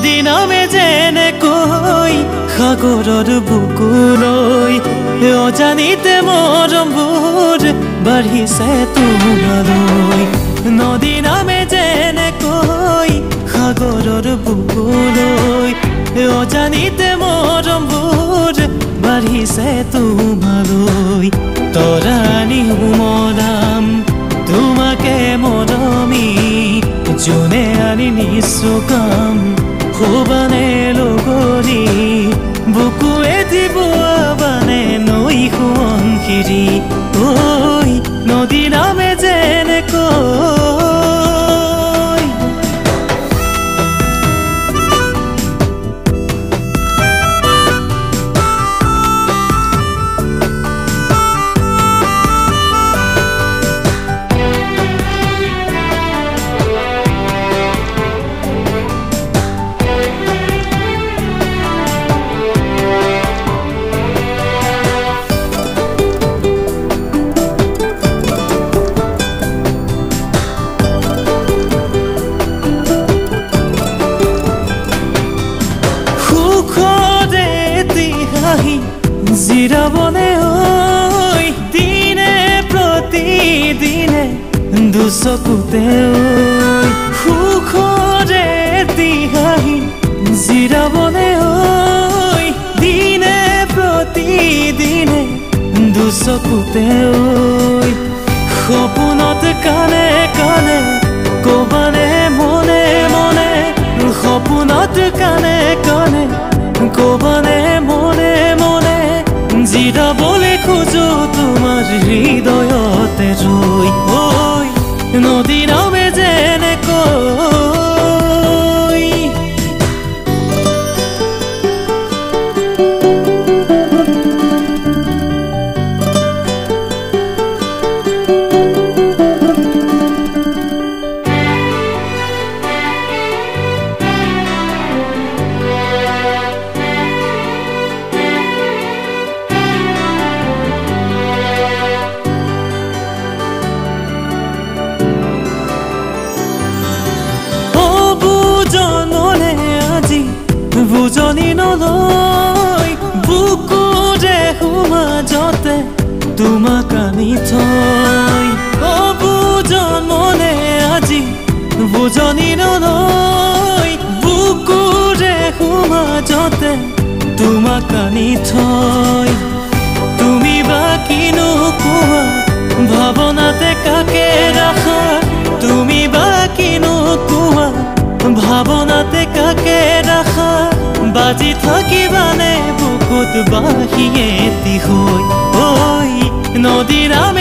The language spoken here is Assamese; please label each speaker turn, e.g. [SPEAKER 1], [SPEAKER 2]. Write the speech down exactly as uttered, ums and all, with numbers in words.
[SPEAKER 1] নদী নামে যেনেকৈ সাগৰৰ বুকুলৈ অজানিতে মৰমবোৰ বাঢ়িছে তোমালৈ। নদী নামে যেনেকৈ সাগৰৰ বুকুলৈ অজানিতে মৰমবোৰ বাঢ়িছে তোমালৈ। তৰাণী উমলাম তোমাকে মৰমি যোনে আনি নিচুকাম সোবানে লগৰী বুকুৱে দিব বানে নৈ সোৱণশিৰি। ঐ নদী নামে যেনেকৈ জিৰাবনে ঐ দিনে প্ৰতিদিনে দুচকুতে ঐ সুখৰে দিহাহি জিৰাবনে ঐ দিনে প্ৰতিদিনে দুচকুতে ঐ সপোনত কানে কানে কবানে মনে মনে সপোনত কানে কানে কবানে মনে মনে জিৰাবলৈ খোজো তোমাৰ হৃদয়তে ৰৈ। ঐ নদী নামে যেনেকৈ বুজনি নলয় বুকুৰে সমাজতে তোমাক আনি থৈ। অবুজন মনে আজি বুজনি নলয় বুকুৰে সমাজতে তোমাক আনি থৈ। তুমি বা কিনো কোৱা ভাৱনাতে কাকে ৰাখা তুমি বা কিনো কোৱা ভাৱনাতে কাকে ৰাখা বাজি থাকিবানে বুকুত বাহিয়ে এটি হৈ। ঐ নদী নামে